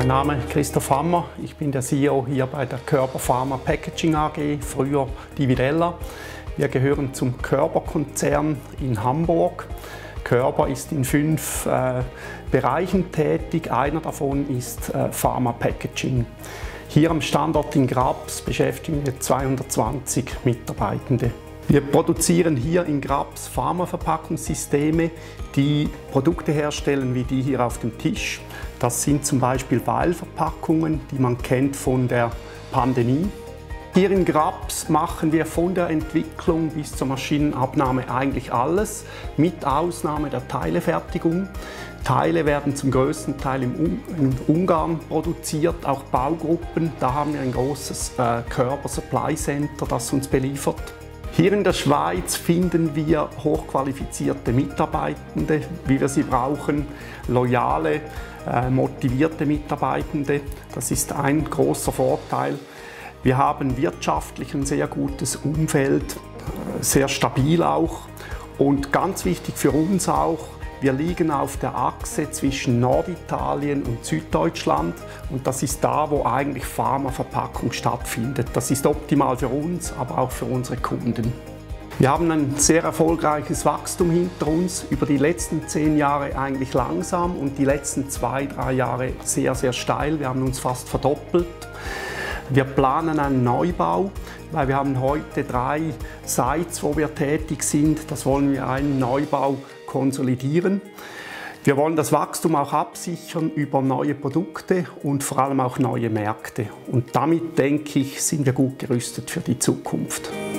Name ist Christoph Hammer, ich bin der CEO hier bei der Körber Pharma Packaging AG, früher Dividella. Wir gehören zum Körber-Konzern in Hamburg. Körber ist in 5 Bereichen tätig, einer davon ist Pharma Packaging. Hier am Standort in Grabs beschäftigen wir 220 Mitarbeitende. Wir produzieren hier in Grabs Pharmaverpackungssysteme, die Produkte herstellen wie die hier auf dem Tisch. Das sind zum Beispiel Vialverpackungen, die man kennt von der Pandemie. Hier in Grabs machen wir von der Entwicklung bis zur Maschinenabnahme eigentlich alles, mit Ausnahme der Teilefertigung. Teile werden zum größten Teil in Ungarn produziert, auch Baugruppen. Da haben wir ein großes Körber Supply Center, das uns beliefert. Hier in der Schweiz finden wir hochqualifizierte Mitarbeitende, wie wir sie brauchen, loyale, motivierte Mitarbeitende. Das ist ein großer Vorteil. Wir haben wirtschaftlich ein sehr gutes Umfeld, sehr stabil auch. Und ganz wichtig für uns auch, wir liegen auf der Achse zwischen Norditalien und Süddeutschland und das ist da, wo eigentlich Pharmaverpackung stattfindet. Das ist optimal für uns, aber auch für unsere Kunden. Wir haben ein sehr erfolgreiches Wachstum hinter uns, über die letzten 10 Jahre eigentlich langsam und die letzten 2-3 Jahre sehr, sehr steil. Wir haben uns fast verdoppelt. Wir planen einen Neubau, weil wir haben heute 3 Sites, wo wir tätig sind. Das wollen wir einen Neubau konsolidieren. Wir wollen das Wachstum auch absichern über neue Produkte und vor allem auch neue Märkte. Und damit, denke ich, sind wir gut gerüstet für die Zukunft.